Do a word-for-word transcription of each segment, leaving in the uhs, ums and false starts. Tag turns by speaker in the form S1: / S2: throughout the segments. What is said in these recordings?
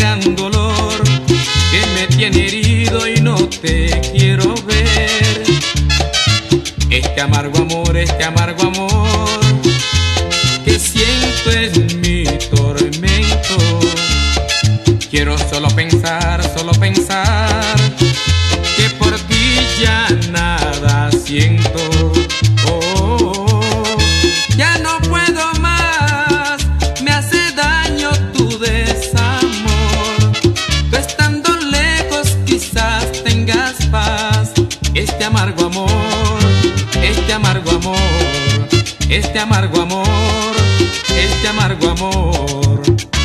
S1: gran dolor que me tiene herido y no te quiero ver. Este amargo amor, este amargo amor que siento es mi tormento. Quiero solo pensar, solo pensar que por ti ya nada siento. Oh, oh, oh. Ya no puedo más, me hace daño tu desamor. Tú estando lejos quizás tengas paz. Este amargo amor, este amargo amor, este amargo amor, este amargo amor.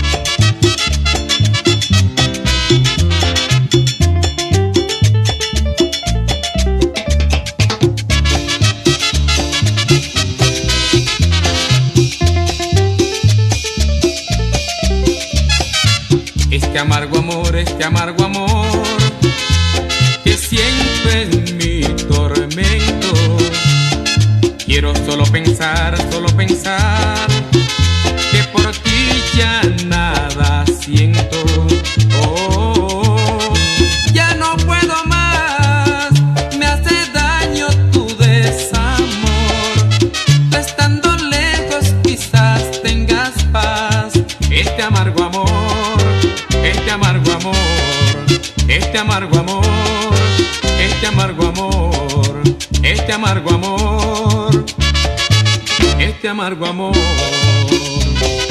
S1: Este amargo amor, este amargo amor que siento en mi tormento. Quiero solo pensar, solo pensar que por ti ya nada siento. Oh, oh, oh. Ya no puedo más, me hace daño tu desamor. Tú estando lejos quizás tengas paz. Este amargo amor, este amargo amor, este amargo amor, este amargo amor, este amargo amor, este amargo amor.